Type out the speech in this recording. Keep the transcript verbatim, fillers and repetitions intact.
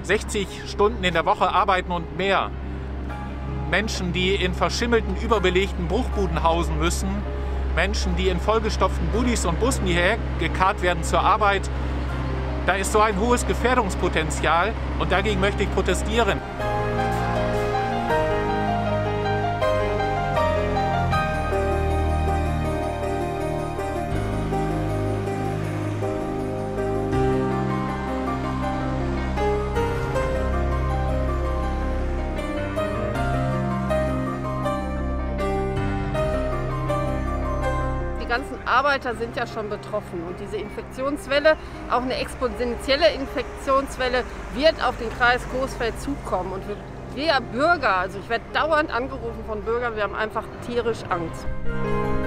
sechzig Stunden in der Woche arbeiten und mehr. Menschen, die in verschimmelten, überbelegten Bruchbuden hausen müssen. Menschen, die in vollgestopften Bullis und Bussen hierher gekarrt werden zur Arbeit. Da ist so ein hohes Gefährdungspotenzial und dagegen möchte ich protestieren. Die ganzen Arbeiter sind ja schon betroffen und diese Infektionswelle, auch eine exponentielle Infektionswelle, wird auf den Kreis Coesfeld zukommen. Und wir Bürger, also ich werde dauernd angerufen von Bürgern, wir haben einfach tierisch Angst.